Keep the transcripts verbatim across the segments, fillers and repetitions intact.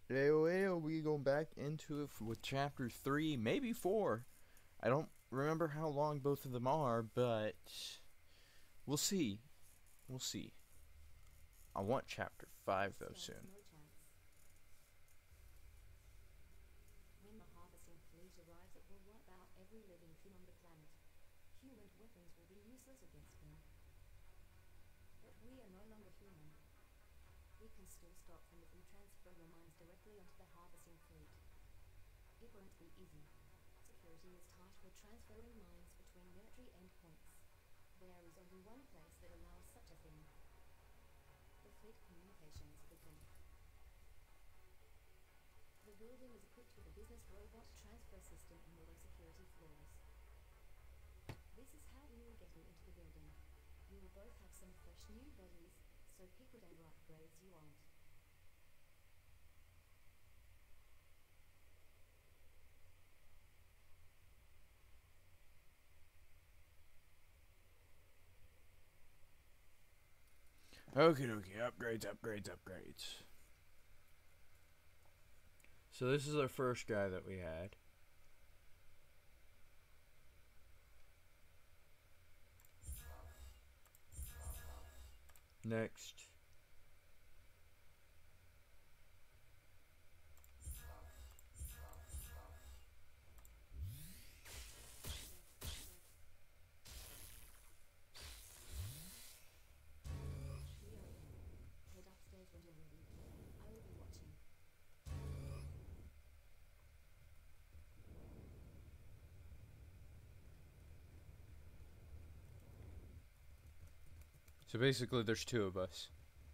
Anyway, we going back into it with chapter three, maybe four. I don't remember how long both of them are, but we'll see. We'll see. I want chapter five though soon. No chance. When the harvesting fleet arrives, it will wipe out every living thing on the planet. Human weapons will be useless against them. But we are no longer human. We can still stop them if we transfer your minds directly onto the harvesting fleet. It won't be easy. Security is tight. We're transferring minds between military endpoints. There is only one place that allows such a thing. The fleet communications beacon. The building is equipped with a business robot transfer system in the low security floors. This is how we will get you into the building. You will both have some fresh new bodies, so pick whatever upgrades you want. Okay, okay, upgrades, upgrades, upgrades. So this is our first guy that we had. Next. Head upstairs when you're ready. I will be watching. So basically there's two of us.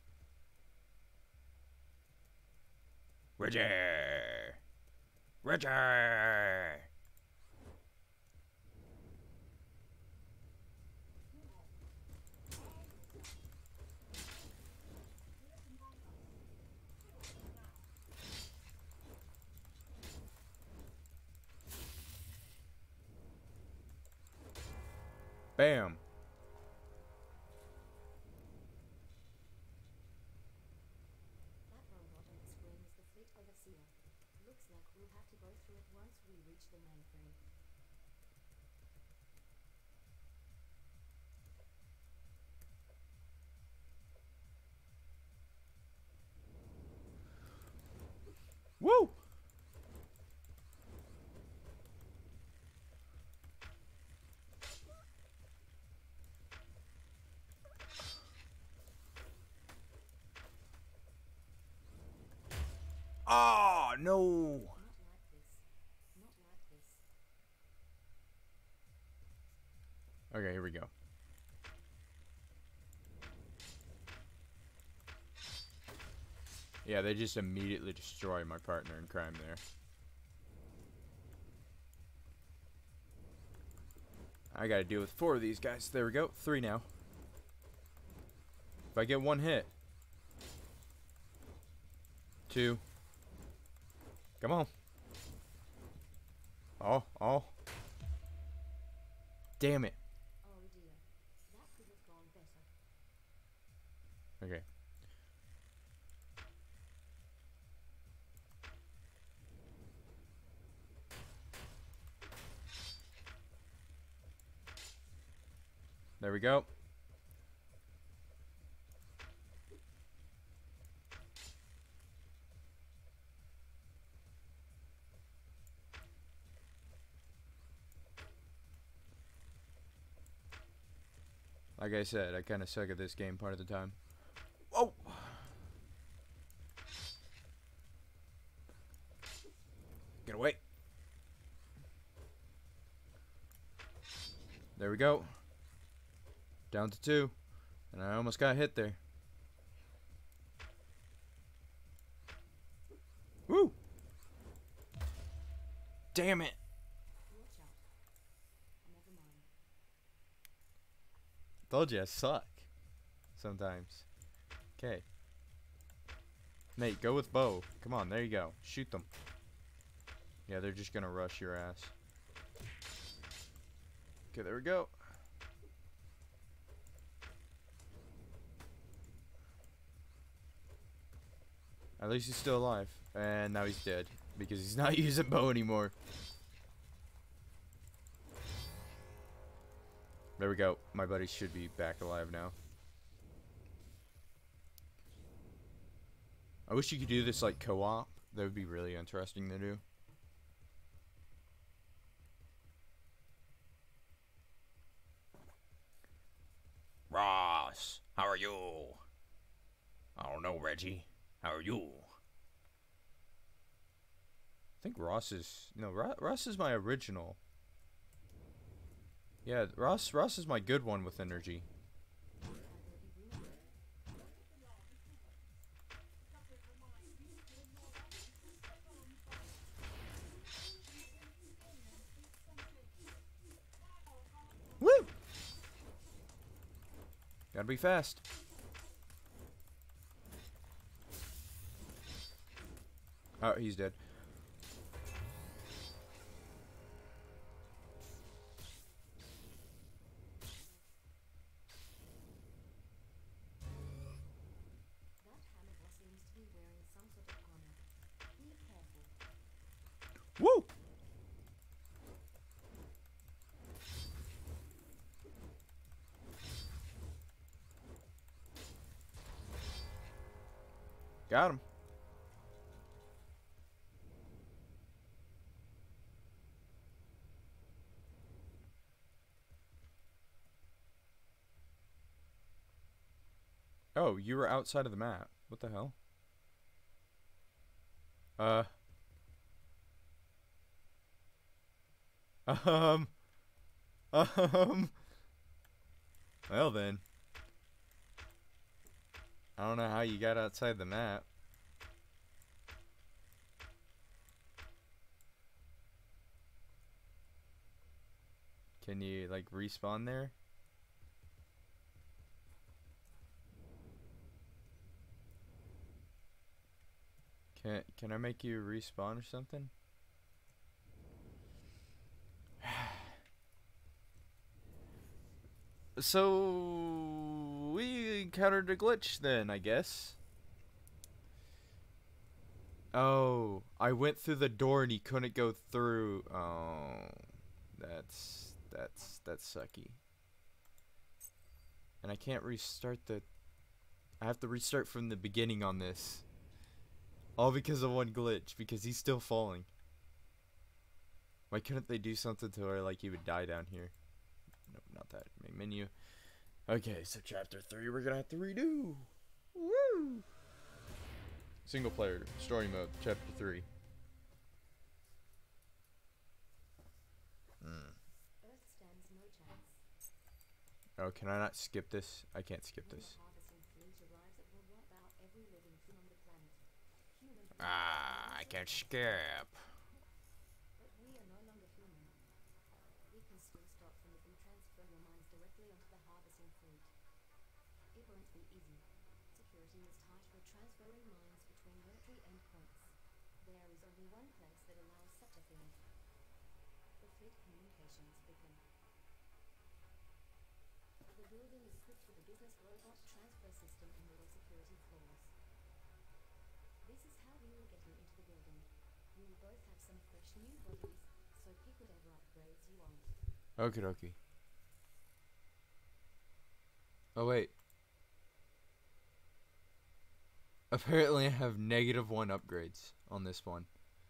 Roger! Roger! Bam! That robot on the screen is the fleet overseer. Looks like we'll have to go through it once we reach the mainframe. Woo! Ah, oh, no! Not like this. Not like this. Okay, here we go. Yeah, they just immediately destroy my partner in crime there. I gotta deal with four of these guys. There we go. Three now. If I get one hit. Two. Come on. Oh, oh. Damn it. Oh dear. That could have gone better. Okay. There we go. Like I said, I kind of suck at this game part of the time. Oh! Get away. There we go. Down to two. And I almost got hit there. Woo! Damn it! Watch out. Never mind. Told you I suck. Sometimes. Okay. Nate, go with bow. Come on, there you go. Shoot them. Yeah, they're just gonna rush your ass. Okay, there we go. At least he's still alive. And now he's dead because he's not using bow anymore. There we go. My buddy should be back alive now. I wish you could do this like co-op. That would be really interesting to do. Ross, how are you? I don't know, Reggie. How are you? I think Ross is... No, Ro Ross is my original. Yeah, Ross, Ross is my good one with energy. Woo! Gotta be fast. Oh, he's dead. Woo! Got him. Oh, you were outside of the map. What the hell? Uh. Um. Um. Well then. I don't know how you got outside the map. Can you, like, respawn there? Can, can I make you respawn or something? So we encountered a glitch then, I guess. Oh, I went through the door and he couldn't go through. Oh, that's that's that's sucky. And I can't restart the. I have to restart from the beginning on this. All because of one glitch, because he's still falling. Why couldn't they do something to where like he would die down here? Nope, not that. Main menu. Okay, so chapter three we're gonna have to redo. Woo! Single player, story mode, chapter three. Hmm. Earth stands no chance. Oh, can I not skip this? I can't skip this. Ah, I can't skip. But we are no longer human. We can still start from the and transfer your minds directly onto the harvesting fleet. It won't be easy. Security is tight for transferring minds between military endpoints. There is only one place that allows such a thing. The fleet communications beacon. The building is equipped with a business robot transfer system and low security floors. This is how we will get you into the building. You will both have some fresh new bodies, so pick whatever upgrades you want. Okie dokie. Oh wait. Apparently I have negative one upgrades on this one.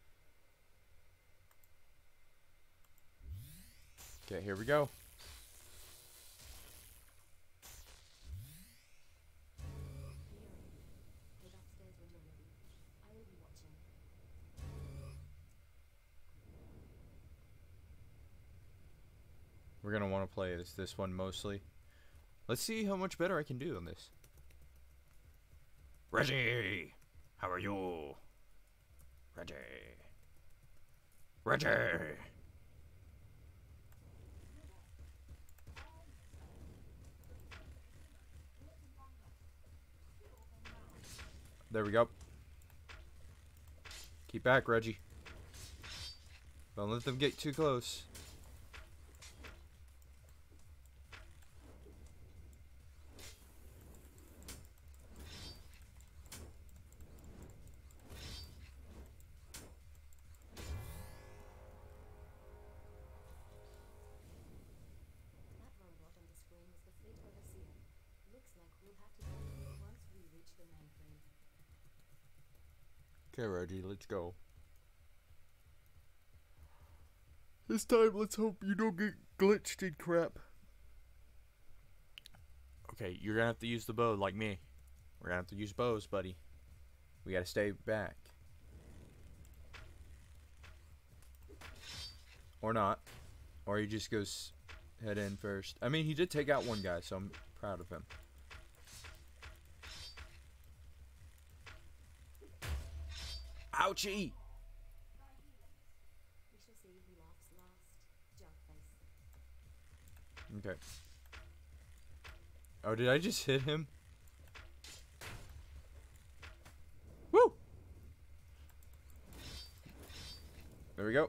Okay, here we go. Head upstairs when you're ready. I will be watching. We're gonna want to play this this one mostly. Let's see how much better I can do on this. Reggie, how are you? Reggie, Reggie. There we go. Keep back, Reggie. Don't let them get too close. Okay, Reggie, let's go. This time, let's hope you don't get glitched in crap. Okay, you're gonna have to use the bow like me. We're gonna have to use bows, buddy. We gotta stay back. Or not. Or he just goes head in first. I mean, he did take out one guy, so I'm proud of him. Ouchie! We shall see who laughs last. Junk face. Okay. Oh, did I just hit him? Woo! There we go.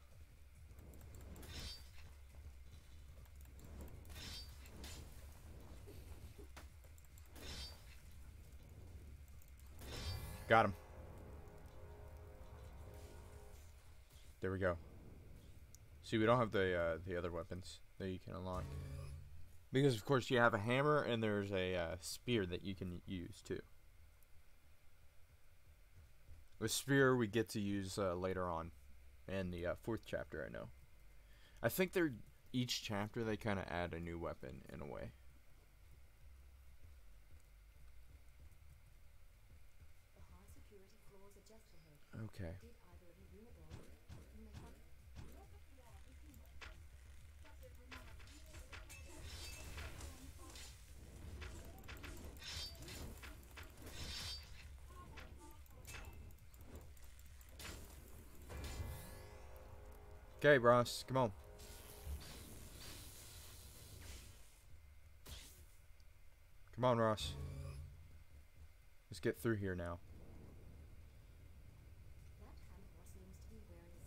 Got him. There we go. See, we don't have the uh, the other weapons that you can unlock. Because, of course, you have a hammer and there's a uh, spear that you can use, too. The spear we get to use uh, later on in the uh, fourth chapter, I know. I think they're each chapter they kind of add a new weapon in a way. The high security floors are just ahead. Okay. Did either of you unit roll? You may find Okay, Ross, come on. Come on, Ross. Let's get through here now. that Hannibal seems to be wearing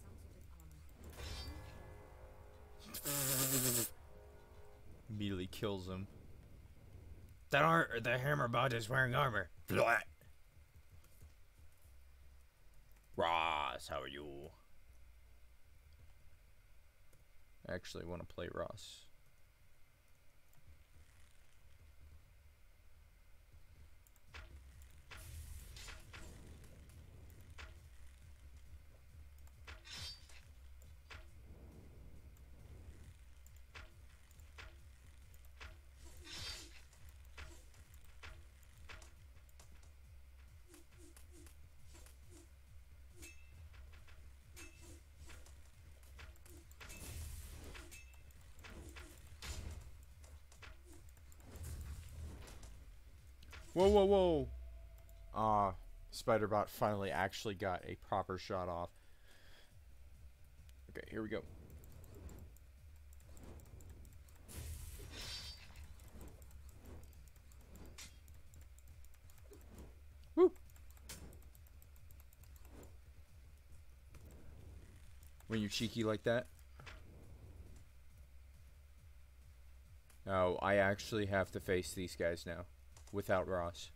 some sort of armor. Immediately kills him. That ar the hammer bot is wearing armor. Blah. Ross, how are you? I actually want to play Ross. Whoa, whoa, whoa! Ah, uh, Spiderbot finally actually got a proper shot off. Okay, here we go. Woo! When you're cheeky like that. Oh, I actually have to face these guys now. Without Ross.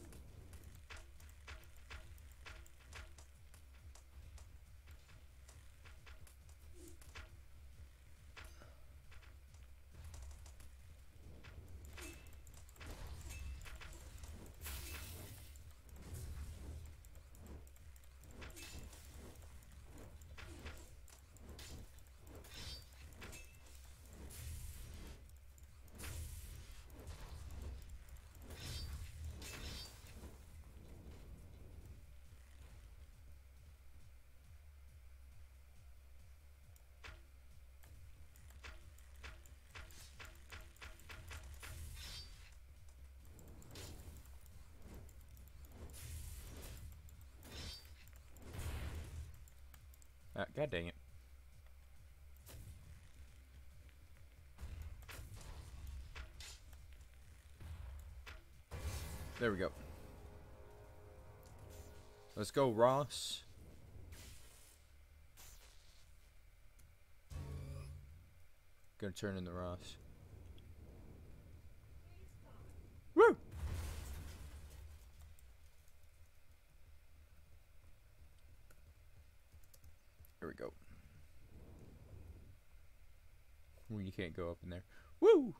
Ah, God dang it. There we go. Let's go, Ross. Gonna turn into Ross. Woo! There we go. Well, you can't go up in there. Woo!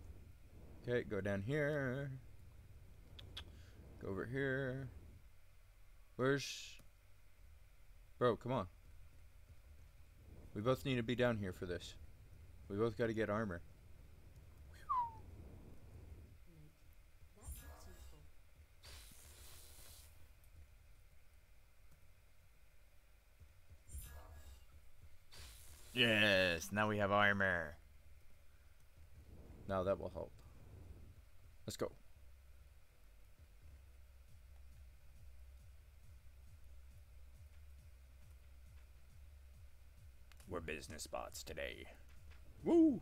Okay, go down here. Go over here. Where's... Bro, come on. We both need to be down here for this. We both got to get armor. Neat. That looks useful. Yes, now we have armor. Now that will help. Let's go. We're business spots today. Woo!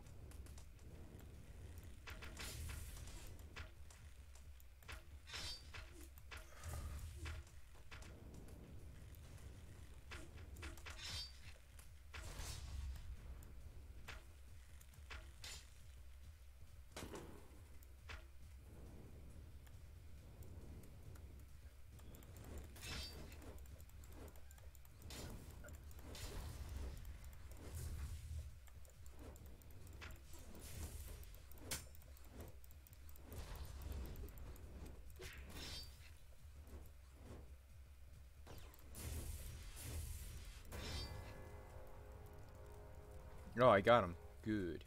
Oh, I got him. Good.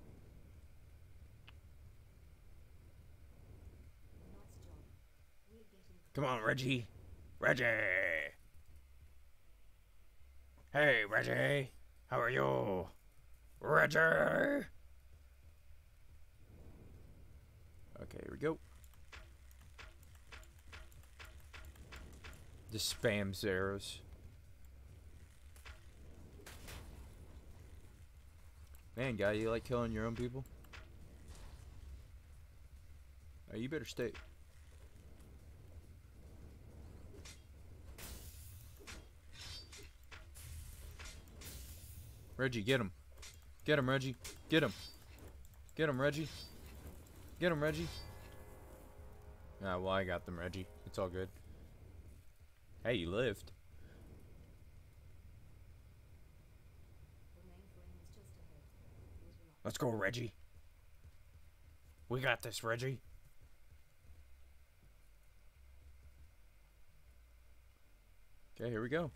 Nice job. We're getting Come on, Reggie. Reggie. Hey, Reggie. How are you? Reggie. Okay, here we go. Just spams arrows. Man, guy, you like killing your own people? Oh, you better stay. Reggie, get him. Get him, Reggie. Get him. Get him, Reggie. Get him, Reggie. Ah, well, I got them, Reggie. It's all good. Hey, you lived. the main frame is just ahead. Little up. Let's go, Reggie. We got this, Reggie. Okay, here we go.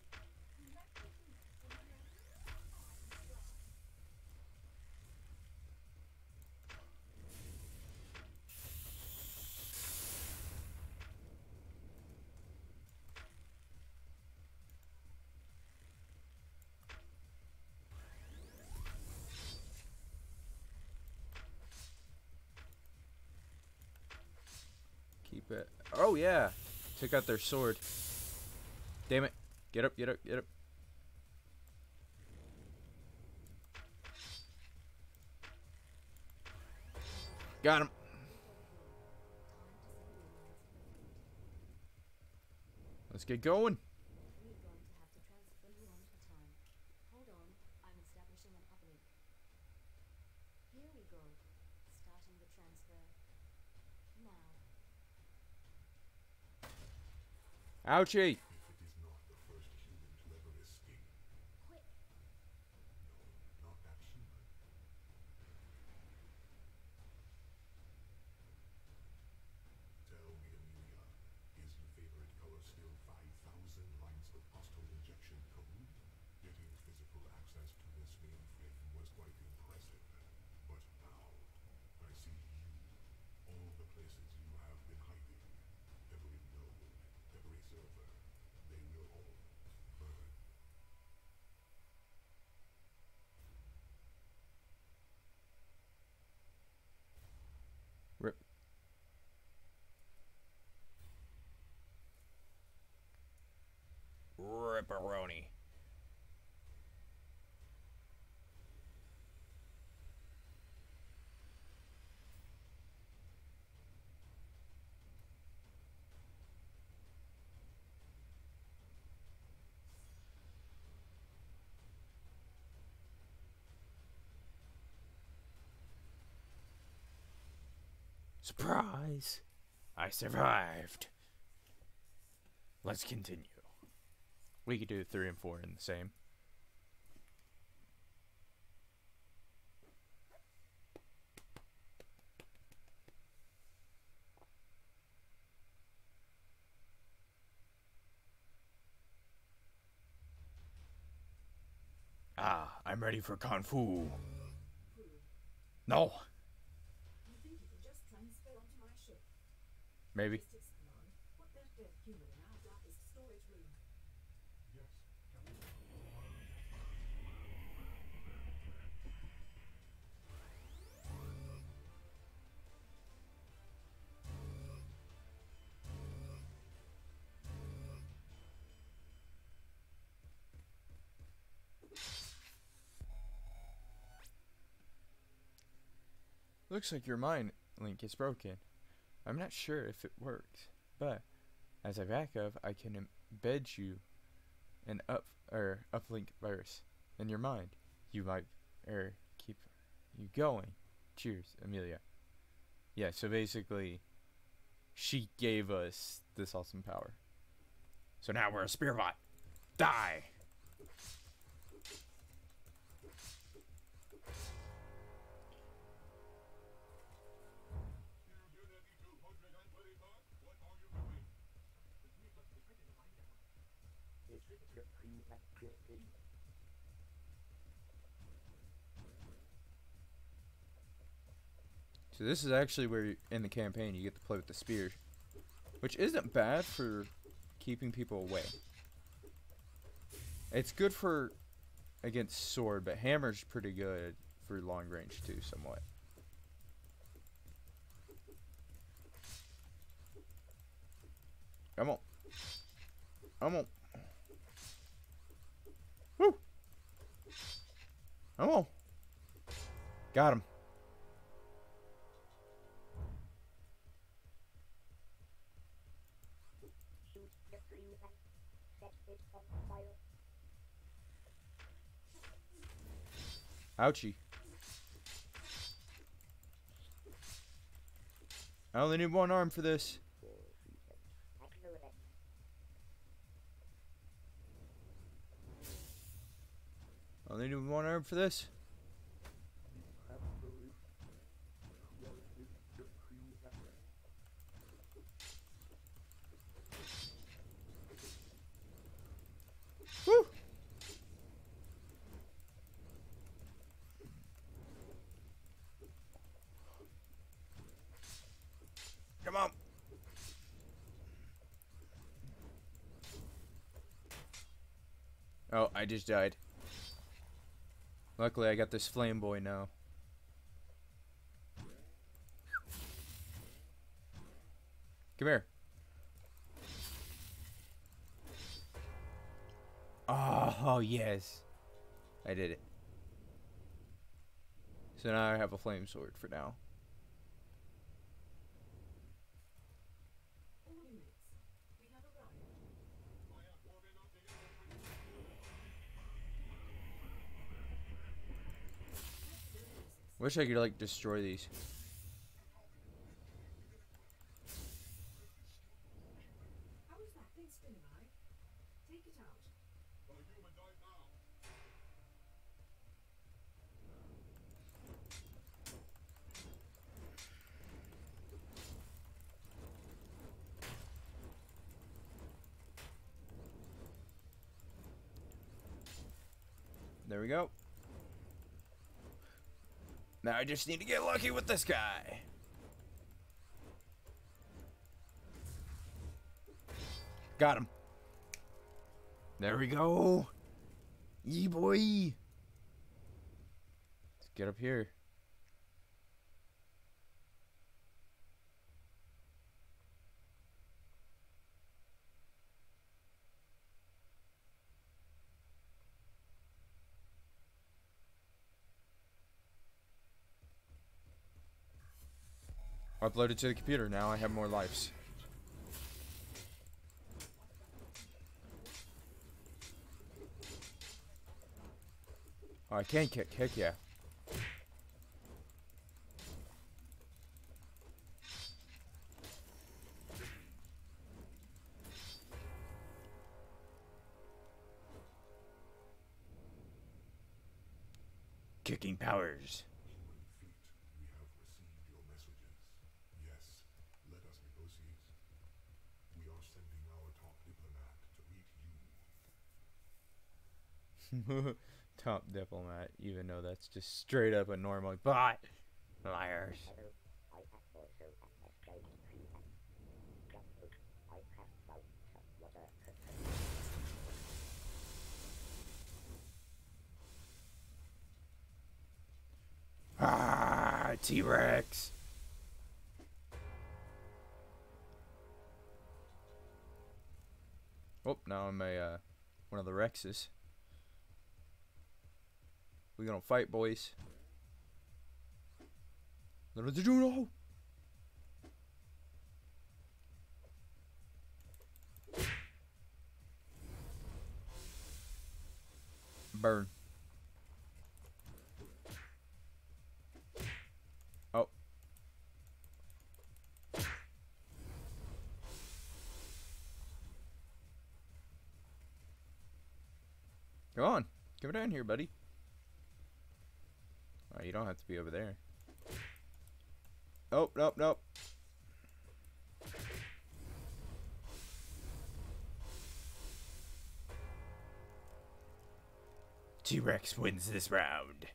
Keep it. Oh, yeah. Took out their sword. Damn it. Get up, get up, get up. Got him. Time to set the alliance free. Let's get going. We're going to have to transfer you one at a time. Hold on, I'm establishing an uplink. Here we go. Starting the transfer. Now. Ouchie. If it is not the first human to ever escape. Quick! No, not that human. Tell me, Amelia, is your favorite color still five thousand lines of hostile injection code? Getting physical access to this mainframe was quite impressive. But now, I see you. All the places you have been hiding. Every node, every server. They will all burn. Rip. Ripperoni. Surprise! I survived. Let's continue. We could do three and four in the same. I'm ready for Kung Fu. Prove. No. You think you can just transfer onto my ship? Maybe. Logistics command. Put that dead human in our blackest storage room. Yes, Captain. Looks like your mind link is broken. I'm not sure if it works, but as I back up, I can embed you an up or uplink virus in your mind. You might er keep you going. Cheers, Amelia. Yeah, so basically, she gave us this awesome power. So now we're a spear bot. Die. So this is actually where you- in the campaign you get to play with the spear, which isn't bad for keeping people away. It's good for against sword, but hammer's pretty good for long range too, somewhat. Come on. Come on. Woo! Come on. Got him. Ouchie. I only need one arm for this. I only need one arm for this. Woo! Come on. Oh, I just died. Luckily, I got this flame boy now. Come here. Oh, yes. I did it. So now I have a flame sword for now. All units, we have arrived. Wish I could like destroy these. How is that thing spinning, I? Take it out. Well, the human died now. There we go. Now I just need to get lucky with this guy. Got him. There we go. Yee boy. Let's get up here. Uploaded to the computer. Now I have more lives. Oh, I can kick. Heck yeah. Kicking powers. Human fleet, we have received your messages. Yes, let us negotiate. We are sending our top diplomat to meet you. Top diplomat, even though that's just straight up a normal bot. Liars. Ah, T-Rex. Oh, now I'm a uh, one of the Rexes. We gonna fight, boys. Little did you know. Burn. Oh. Come on. Come down here, buddy. Oh, you don't have to be over there. Oh, nope, nope. T-Rex wins this round.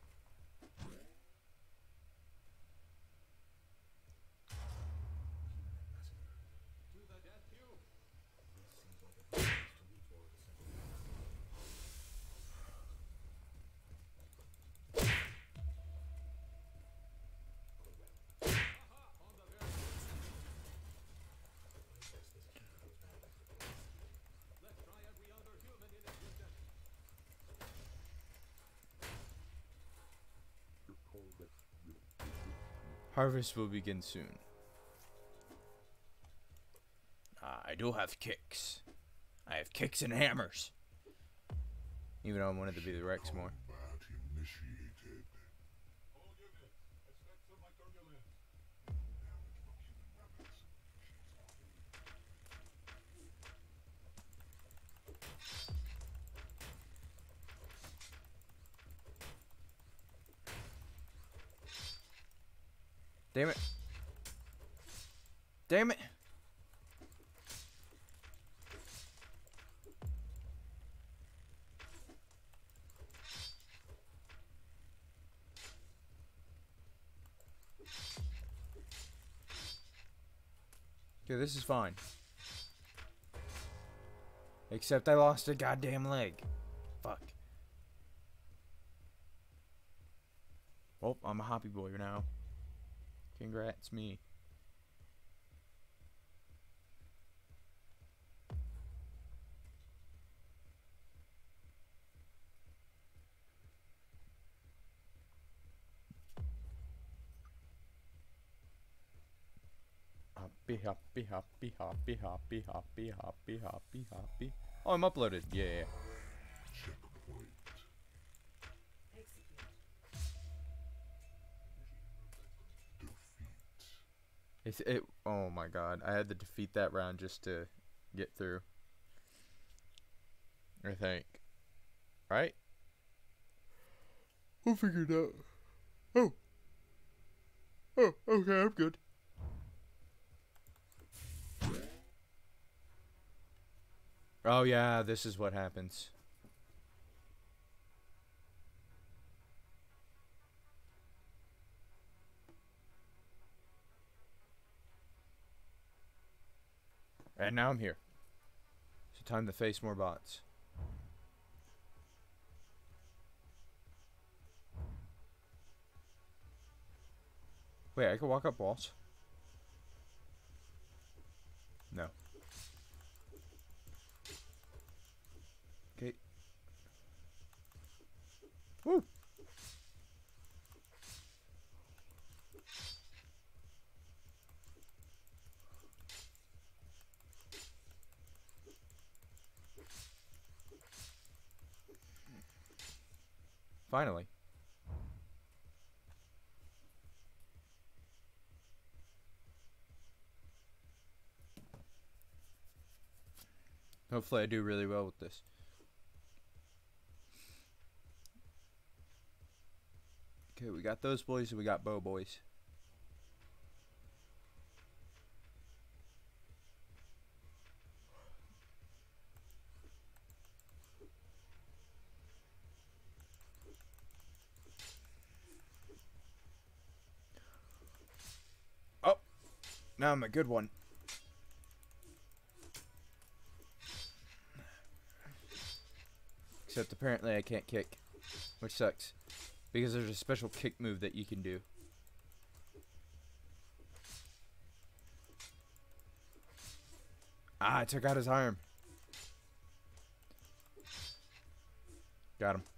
Harvest will begin soon. Uh, I do have kicks. I have kicks and hammers. Even though I wanted to be the Rex more. Combat initiated. All units, expect some turbulence. Damage from human weapons. Damn it. Damn it. Okay, this is fine. Except I lost a goddamn leg. Fuck. Oh, I'm a hoppy boy now. Congrats, me. Hoppy, hoppy, hoppy, hoppy, hoppy, hoppy, hoppy, hoppy, hoppy. Oh, I'm uploaded. Yeah. Checkpoint. Execute. Defeat. It's it. Oh my god, I had to defeat that round just to get through. I think. Right? We'll figure it out. Oh. Oh, okay, I'm good. Oh yeah, this is what happens. And now I'm here. So time to face more bots. Wait, I can walk up walls? No. Okay. Woo! Finally. Hopefully I do really well with this. Okay, we got those boys and we got bow boys. Now I'm a good one. Except apparently I can't kick, which sucks. Because there's a special kick move that you can do. Ah, I took out his arm. Got him.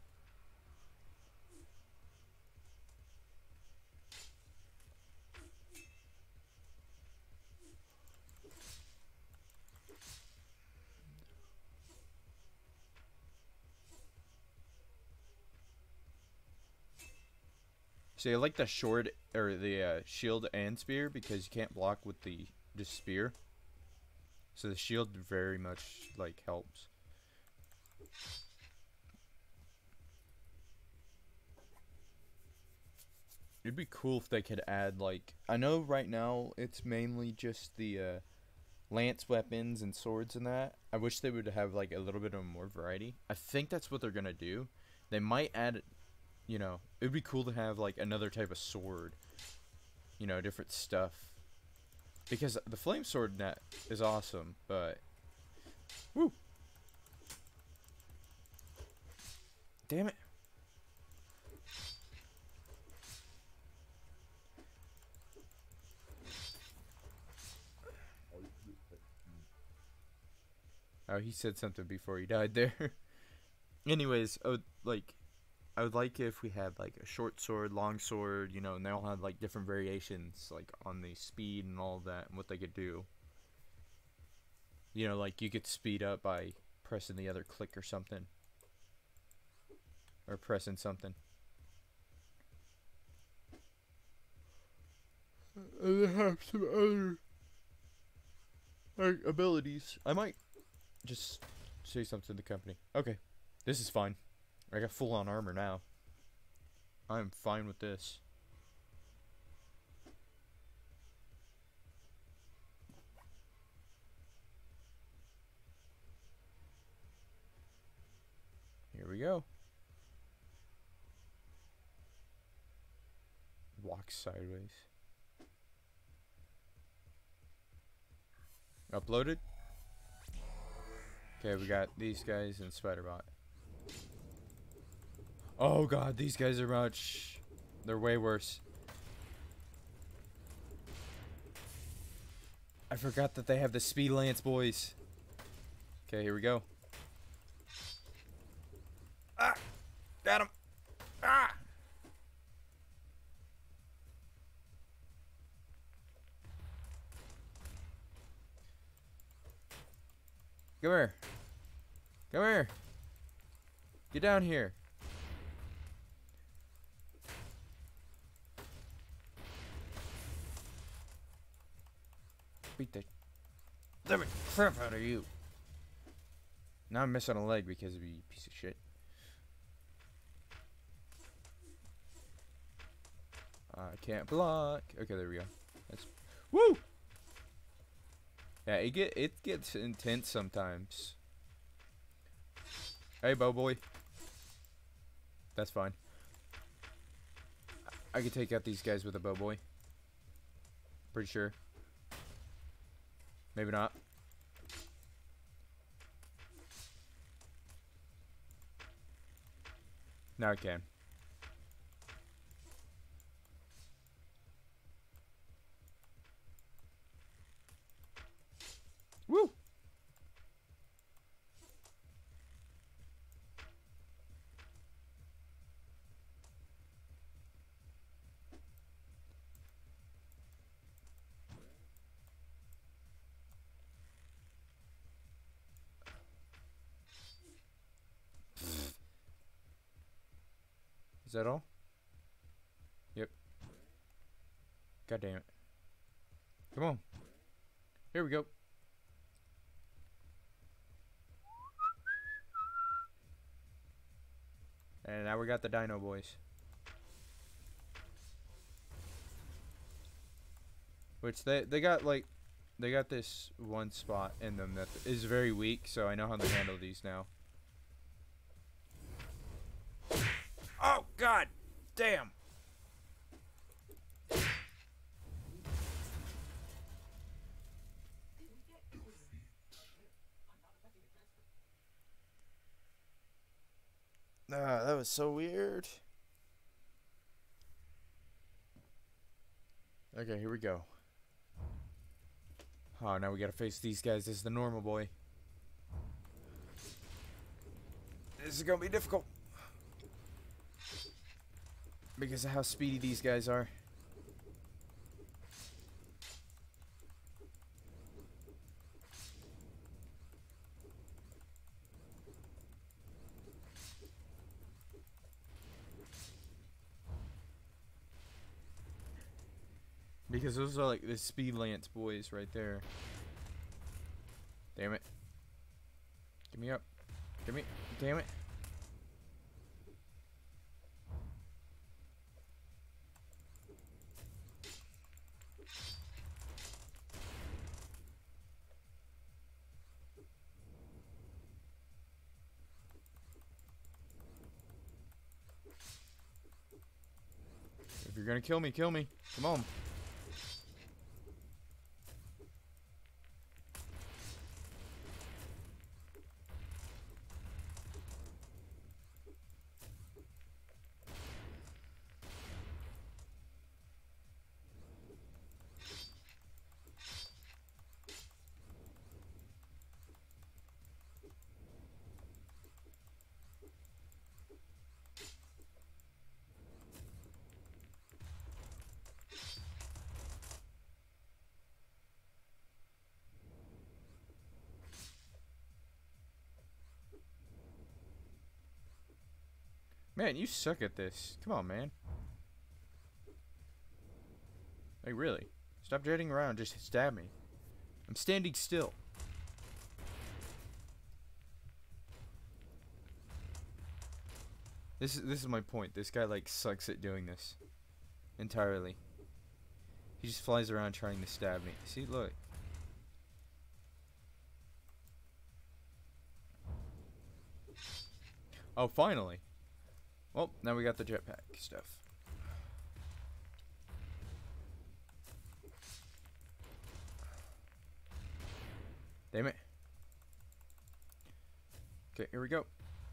See, I like the short or the uh, shield and spear because you can't block with the just spear. So the shield very much like helps. It'd be cool if they could add like, I know right now it's mainly just the uh, lance weapons and swords and that. I wish they would have like a little bit of more variety. I think that's what they're gonna do. They might add, you know, it would be cool to have like another type of sword, you know, different stuff, because the flame sword net is awesome, but woo, damn it. Oh, he said something before he died there. Anyways, I would like I would like if we had like a short sword, long sword, you know, and they all had like different variations like on the speed and all of that and what they could do. You know, like you could speed up by pressing the other click or something. Or pressing something. And they have some other like abilities. I might just say something to the company. Okay, this is fine. I got full on armor now. I'm fine with this. Here we go. Walk sideways. Uploaded. Okay, we got these guys and Spiderbot. Oh god, these guys are much... They're way worse. I forgot that they have the speed lance, boys. Okay, here we go. Ah! Got him! Ah! Come here. Come here. Get down here. Beat the living crap out of you. Now I'm missing a leg because of you piece of shit. I can't block. Okay, there we go. That's woo. Yeah, it get it gets intense sometimes. Hey, bow boy. That's fine. I could take out these guys with a bow boy. Pretty sure. Maybe not. Now I can. Woo! Is that all? Yep. God damn it. Come on. Here we go. And now we got the Dino Boys. Which they they got like they got this one spot in them that is very weak, so I know how to handle these now. Oh god damn. was so weird. Okay, here we go. Oh, now we gotta face these guys as the normal boy. This is gonna be difficult. Because of how speedy these guys are. Because those are like the speed lance boys right there. Damn it. Give me up. Give me. Damn it. If you're gonna kill me, kill me. Come on. Man, you suck at this. Come on, man. Like, really. Stop jetting around. Just stab me. I'm standing still. This is, this is my point. This guy, like, sucks at doing this. Entirely. He just flies around trying to stab me. See, look. Oh, finally. Well, now we got the jetpack stuff. Damn it. Okay, here we go.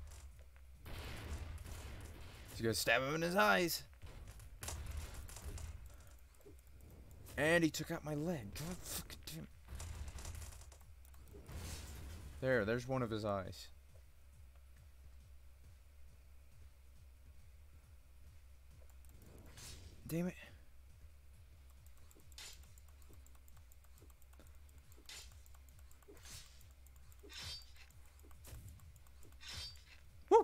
He's gonna stab him in his eyes. And he took out my leg. God fucking damn. There, there's one of his eyes. Damn it. Woo!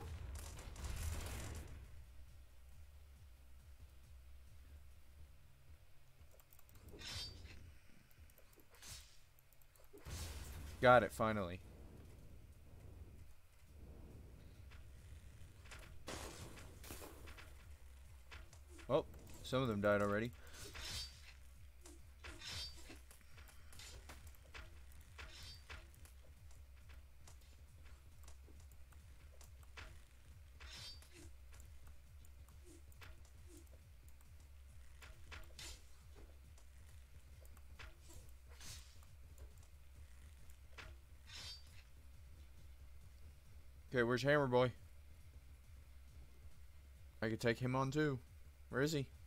Got it, finally. Oh. Some of them died already. Okay, where's Hammer Boy? I could take him on too. Where is he?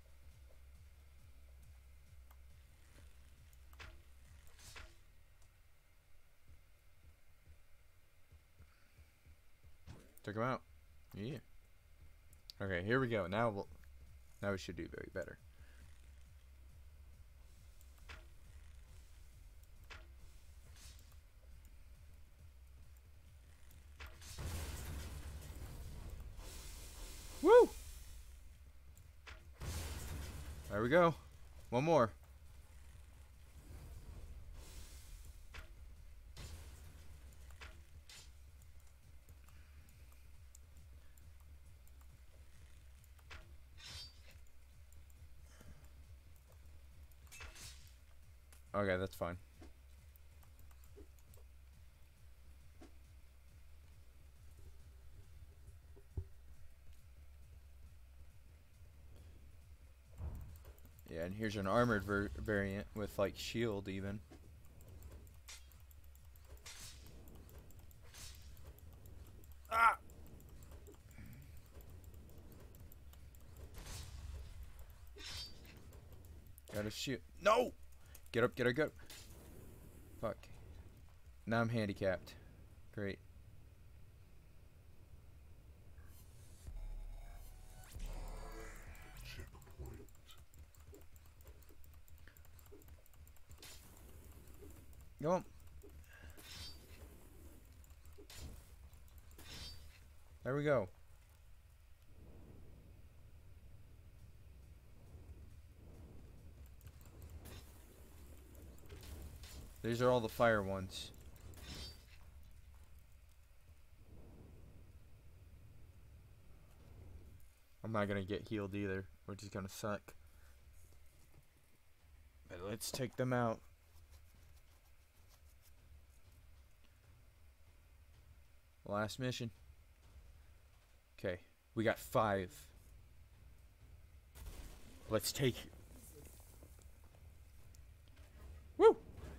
Took him out. Yeah. Okay, here we go. Now we'll, now we should do very better. Woo! There we go. One more. Okay, that's fine. Yeah, and here's an armored ver variant with like shield even. Ah! a shield. No! Get up, get up, get up. Fuck. Now I'm handicapped. Great. Checkpoint. Go on. There we go. These are all the fire ones. I'm not gonna get healed either, which is gonna suck. But let's take them out. Last mission. Okay, we got five. Let's take. Woo!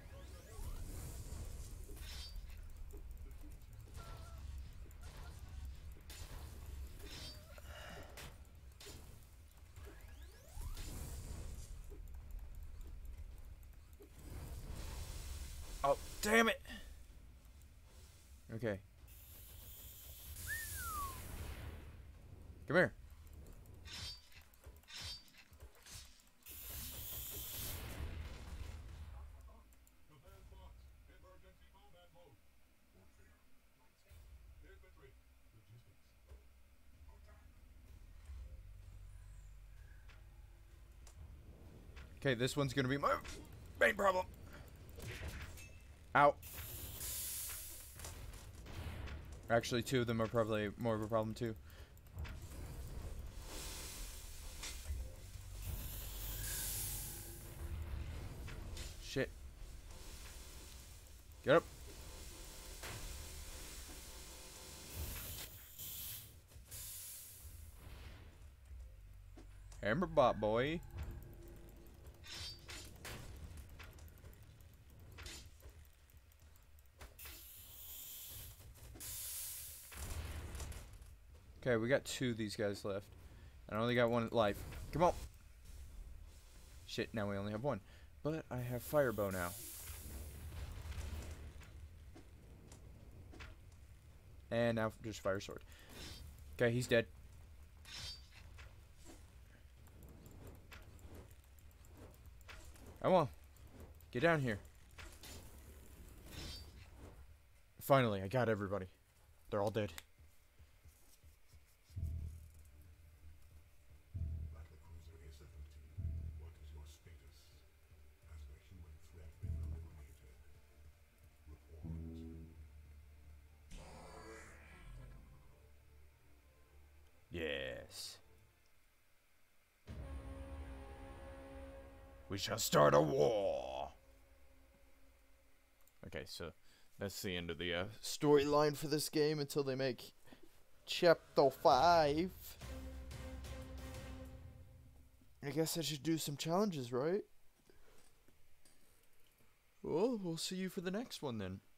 Oh, damn it! Okay. Come here. Command box. Emergency combat mode. Infantry. Logistics. Okay, this one's gonna be my main problem. Ow. Actually, two of them are probably more of a problem too. Shit. Get up. Hammer bot boy. Okay, we got two of these guys left. I only got one life. Come on. Shit, now we only have one. But I have fire bow now. And now just fire sword. Okay, he's dead. Come on. Get down here. Finally, I got everybody. They're all dead. Battlecruiser A seventeen. What is your status? Has the human threat been eliminated? Report. Yes. We shall start a war. Okay, so that's the end of the uh, storyline for this game until they make chapter five. I guess I should do some challenges, right? Well, we'll see you for the next one then.